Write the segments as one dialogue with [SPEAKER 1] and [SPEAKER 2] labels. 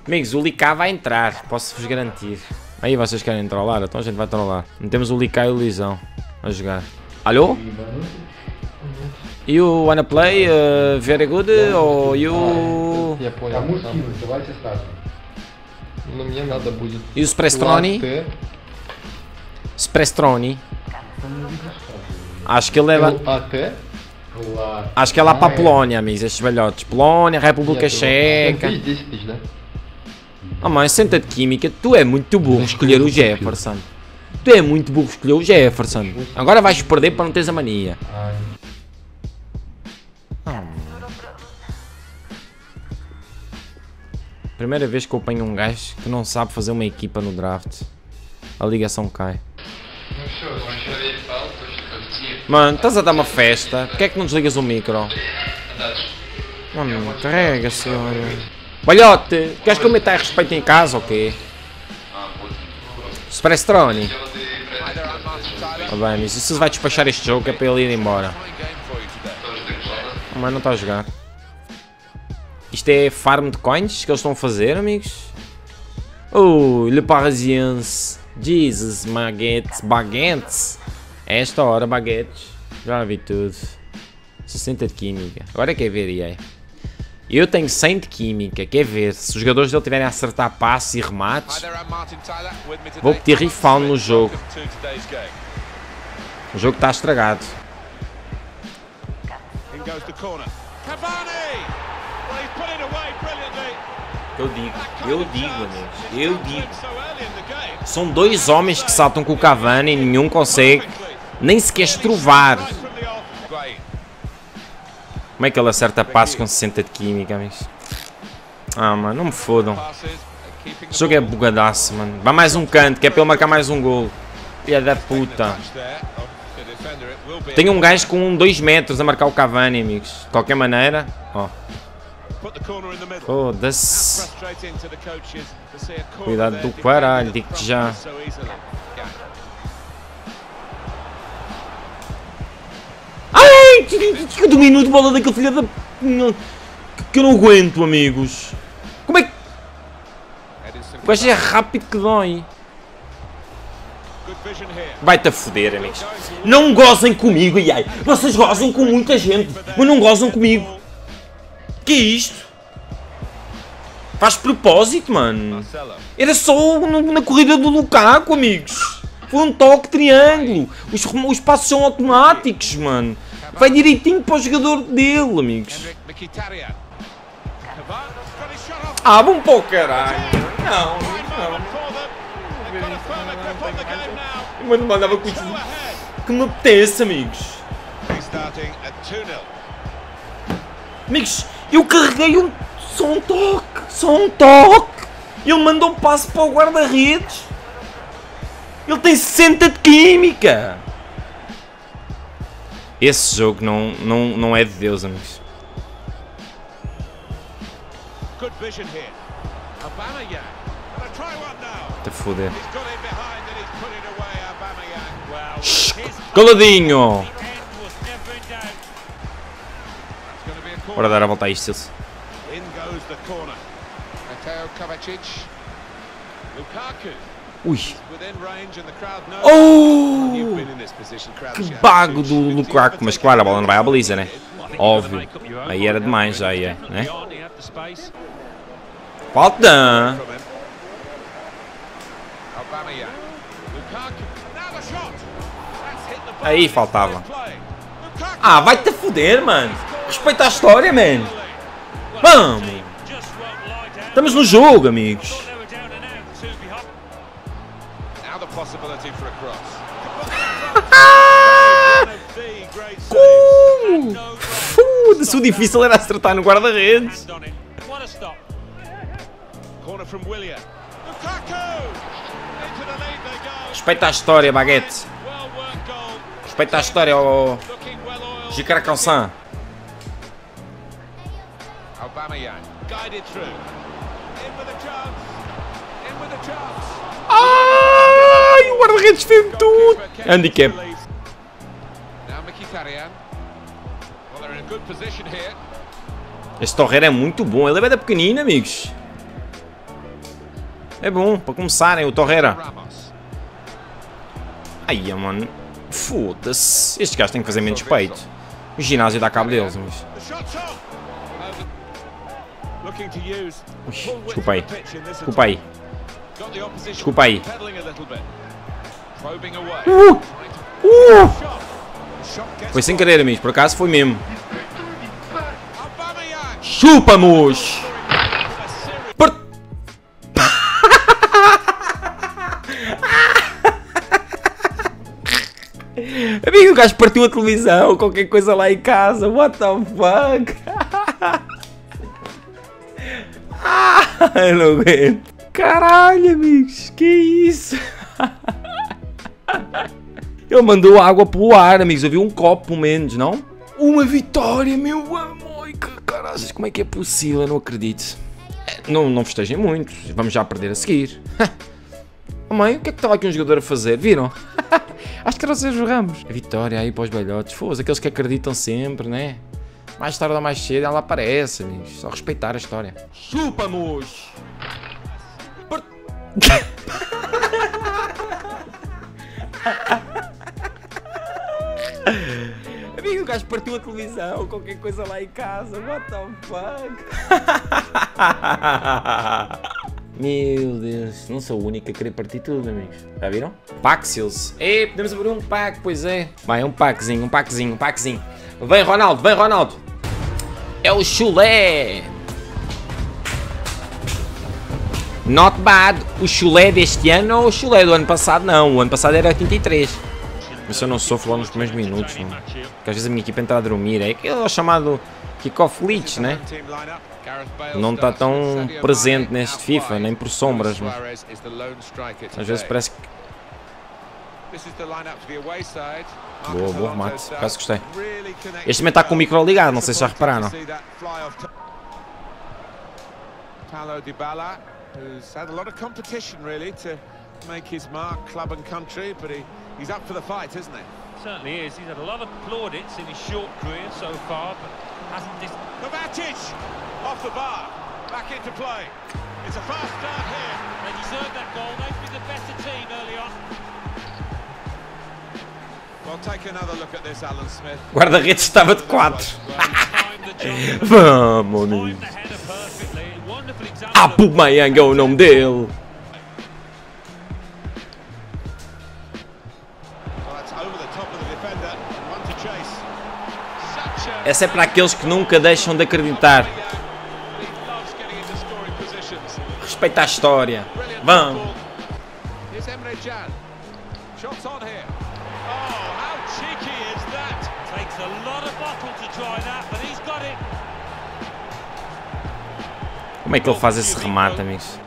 [SPEAKER 1] Amigos, o Licá vai entrar, posso-vos garantir. Aí vocês querem trollar? Então a gente vai trollar. Não temos o Licá e o Lisão a jogar. Alô? You wanna play very good or you...
[SPEAKER 2] Я понял.
[SPEAKER 3] Кому скинуть? Давайте скажем.
[SPEAKER 2] Но мне надо будет...
[SPEAKER 1] You Sprestroni?
[SPEAKER 2] Латте.
[SPEAKER 1] Sprestroni? Acho que ele é lá...
[SPEAKER 2] ЛАТТЕ?
[SPEAKER 3] Ладно.
[SPEAKER 1] Acho que é lá para a Polónia, amigos, estes velhotes. Polónia, República Checa.
[SPEAKER 2] 10 тысяч, да?
[SPEAKER 1] Oh mãe, senta de química, tu é muito burro escolher o Jefferson. Tu é muito burro escolher o Jefferson. Agora vais perder para não teres a mania. Primeira vez que eu apanho um gajo que não sabe fazer uma equipa no draft. A ligação cai. Mano, estás a dar uma festa. Porquê é que não desligas o micro? Mano, carrega, senhor. Balhote, queres que eu meta respeito em casa ou quê? Sprestroni. Oh, bem, mas isso vai despachar este jogo, é para ele ir embora. Oh, mas não está a jogar. Isto é farm de coins que eles estão a fazer, amigos? Oh, Le Parisiens. Jesus, baguettes. É esta hora, baguettes. Já vi tudo. 60 de química. Agora quer ver, EA. Eu tenho 100 de química. Quer ver? Se os jogadores dele tiverem a acertar passes e remates, vou pedir refound no jogo. O jogo está estragado. Eu digo, amigos. Eu digo. São dois homens que saltam com o Cavani e nenhum consegue nem sequer estrovar. Como é que ele acerta passos com 60 de química, amigos? Ah, mano, não me fodam. O jogo é bugadaço, mano. Vai mais um canto, que é para ele marcar mais um gol. Filha da puta. Tem um gajo com 2 metros a marcar o Cavani, amigos. De qualquer maneira, ó. Foda-se. Cuidado do caralho, digo-te já. Ai, que domínio de bola daquele filho da... Que eu não aguento, amigos. Como é que... O gajo é rápido que dói. Vai-te a foder, amigos. Não gozem comigo, ai. Vocês gozam com muita gente, mas não gozam comigo. Que é isto? Faz propósito, mano. Era só na corrida do Lukaku, amigos. Foi um toque triângulo. Os passos são automáticos, mano. Vai direitinho para o jogador dele, amigos. Ah, vamos para o caralho. Não. Mas não mandava com isso que me apetece, amigos. Amigos, eu carreguei só um toque. Ele mandou um passo para o guarda-redes. Ele tem 60 de química. Esse jogo não é de Deus, amigos. Tá foder. Caladinho. Bora dar a volta a isto, Silce. Ui. Oh! Que bago do Lukaku. Mas claro, a bola não vai à baliza, né? Óbvio. Aí era demais, já ia, né? Falta! Aí faltava. Ah, vai-te a foder, mano. Respeita a história, man. Vamos. Estamos no jogo, amigos. Foda-se, o difícil era acertar no guarda-redes. Respeita a história, baguete. Respeita a história, ó. Jicaracalçã. Ai, o guarda-redes fez tudo. Handicap. Este Torreira é muito bom. Ele é bem pequenino, amigos. É bom, para começarem, o Torreira. Ai, mano. Foda-se. Estes gajos têm que fazer menos peito. O ginásio dá cabo deles, mas... Ui, desculpa aí. Desculpa aí. Desculpa aí. Foi sem querer, amigos. Por acaso foi mesmo. Chupa-nos! Amigo, o gajo partiu a televisão, qualquer coisa lá em casa. What the fuck? Eu não aguento. Caralho, amigos, que isso? Ele mandou água pelo ar, amigos. Eu vi um copo, pelo menos, não? Uma vitória, meu amor. Caralho, como é que é possível? Eu não acredito. Não festejem muito. Vamos já perder a seguir. Oh, mãe, o que é que estava aqui um jogador a fazer? Viram? Acho que era o Sérgio Ramos. A vitória aí para os velhotes. Foda-se, aqueles que acreditam sempre, né? Mais tarde ou mais cedo ela aparece, amigos. Só respeitar a história. Chupa-nos! Amigo, o gajo partiu a televisão, qualquer coisa lá em casa. What the fuck? Meu Deus, não sou o único a querer partir tudo, amigos. Já viram? Paxils. Ei, podemos abrir um pack, pois é. Vai, um packzinho. Vem, Ronaldo, vem, Ronaldo. É o chulé. Not bad. O chulé deste ano ou o chulé do ano passado? Não, o ano passado era 83. Mas eu não sofro logo nos primeiros minutos, não. Porque às vezes a minha equipa entra a dormir. É aquele chamado kick-off glitch, né? Não está tão presente neste FIFA, nem por sombras, mas às vezes parece que... Boa, boa remate, caso gostei. Este também está com o micro ligado, não sei se já repararam.
[SPEAKER 4] Paulo Dybala, who's had a lot of competition really to make his mark, club and country, but he's up for the fight, isn't he?
[SPEAKER 5] Certainly is. He's had a lot of plaudits in his short career so far, but hasn't
[SPEAKER 4] Kovacic off the bar, back into play. It's a fast start here.
[SPEAKER 5] They deserved that goal. They've been the better team early on.
[SPEAKER 4] Well, take another look at this, Alan Smith.
[SPEAKER 1] Guarda-redes estava de 4. Vamos, amigo. Aubameyang é o nome dele. Essa é para aqueles que nunca deixam de acreditar. Respeita a história. Vamos. Como é que ele faz esse remate, amigos?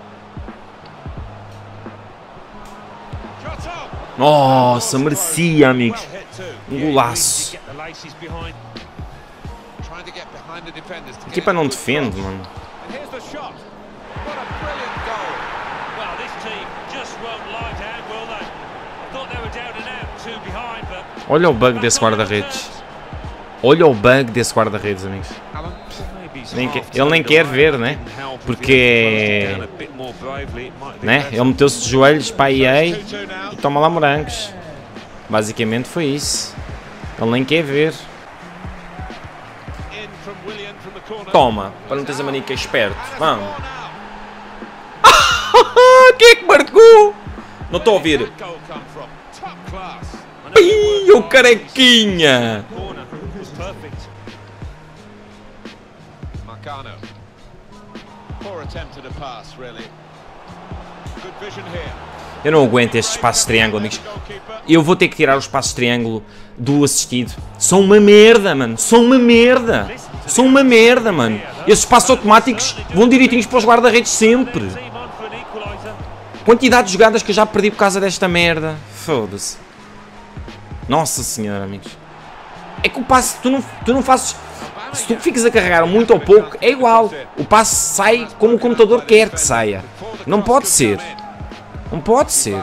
[SPEAKER 1] Nossa, merecia, amigos. Um golaço. A equipa não defende, mano. Olha o bug desse guarda-redes. Olha o bug desse guarda-redes, amigos. Ele nem quer ver, né? Porque... né? Ele meteu-se de joelhos para a EA e toma lá morangos. Basicamente foi isso. Ele nem quer ver. Toma, para não teres a mania que é esperto. Vamos. Quem é que marcou? Não estou a ouvir. Ih, o carequinha. Eu não aguento estes passos de triângulo, amigos. Eu vou ter que tirar os passos de triângulo do assistido. São uma merda, mano. São uma merda. São uma merda, mano. Esses passos automáticos vão direitinhos para os guarda-redes sempre. Quantidade de jogadas que eu já perdi por causa desta merda. Foda-se. Nossa senhora, amigos. É que o passe, tu não fazes... Se tu ficas a carregar muito ou pouco, é igual. O passe sai como o computador quer que saia. Não pode ser. Não pode ser.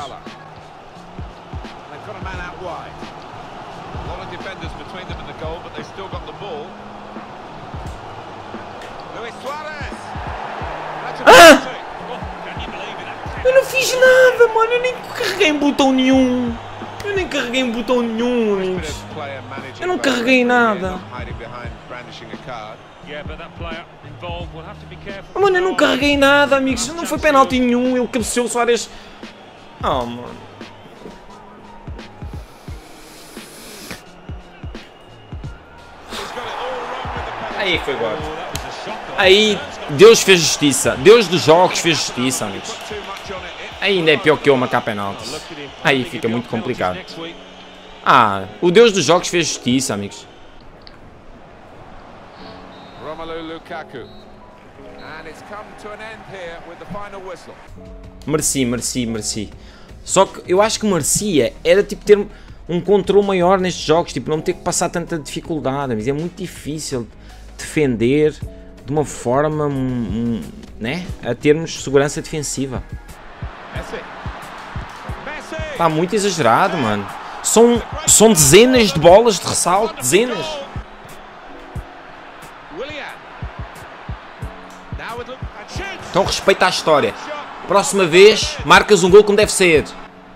[SPEAKER 1] fiz nada, mano. Eu nem carreguei em botão nenhum. Eu nem carreguei em botão nenhum, amigos. Eu não carreguei em nada. Mano, eu não carreguei em nada, amigos. Não foi penalti nenhum. Ele cabeceou, o Soares... Oh, mano. Aí foi igual. Aí Deus fez justiça. Deus dos jogos fez justiça, amigos. Aí ainda é pior que eu marcar penaltis. Aí fica muito complicado. Ah, o Deus dos jogos fez justiça, amigos. Mereci. Só que eu acho que merecia era tipo ter um controle maior nestes jogos, tipo não ter que passar tanta dificuldade, amigos. É muito difícil defender de uma forma, né, a termos segurança defensiva. Está muito exagerado, mano. São dezenas de bolas de ressalto, dezenas. Então respeita a história. Próxima vez, marcas um gol como deve ser.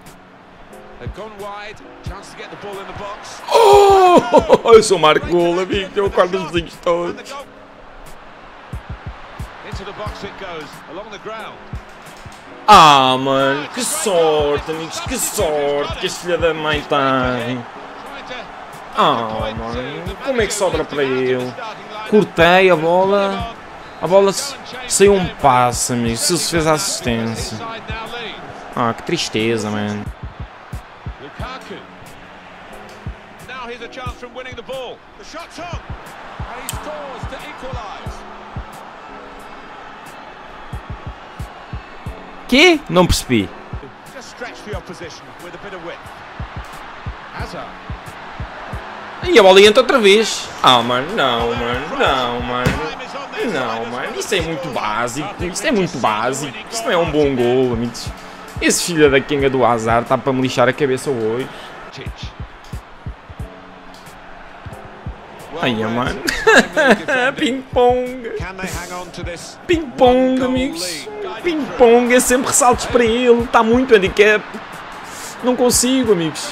[SPEAKER 1] Oh, eu sou Marco Gol, amigo. Eu acordo os vizinhos todos. Ah, mano, que sorte, amigos, que sorte que este filho da mãe tem. Ah, mano, como é que sobra para ele? Cortei a bola saiu um passe, amigos, se fez a assistência. Ah, que tristeza, mano. Que? Não percebi. E a bola entra outra vez. Ah, mano, não, mano. Isso é muito básico. Isso não é um bom gol, amigos. Esse filho da quenga do azar está para me lixar a cabeça hoje. Ai, mano. Ping-pong. Ping-pong, amigos. Ping-pong é sempre ressaltos para ele. Está muito handicap. Não consigo, amigos.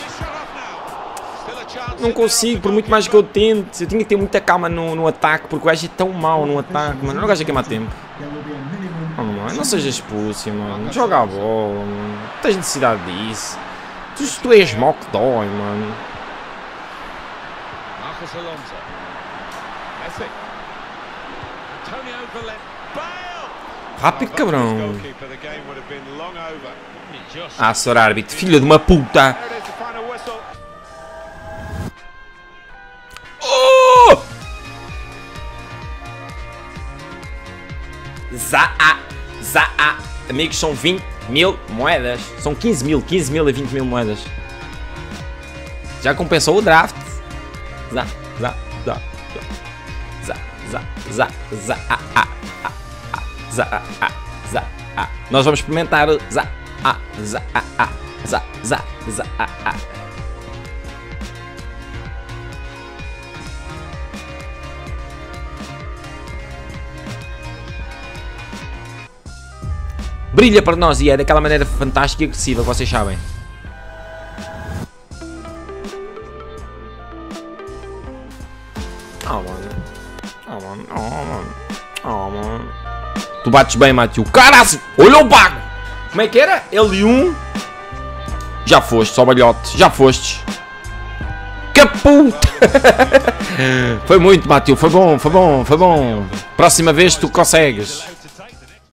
[SPEAKER 1] Não consigo, por muito mais que eu tente. Eu tinha que ter muita calma no ataque, porque o gajo é tão mau no ataque, mano. O gajo é queimar tempo. Oh, mano, não seja expulso, mano. Joga a bola, mano. Não tens necessidade disso. Tu és mau que dói, mano. Rápido, cabrão. Ah, senhor árbitro, filho de uma puta. Oh! Za'a. Amigos, são 20 mil moedas. São 15 mil a 20 mil moedas. Já compensou o draft. Nós vamos experimentar brilha para nós e é daquela maneira fantástica e agressiva que vocês sabem. Oh, mano. Tu bates bem, Matthew. Caralho! Olha o bago! Como é que era? L1. Já foste, só balhote. Já fostes. Que puta! Foi muito, Matthew. Foi bom. Próxima vez tu consegues.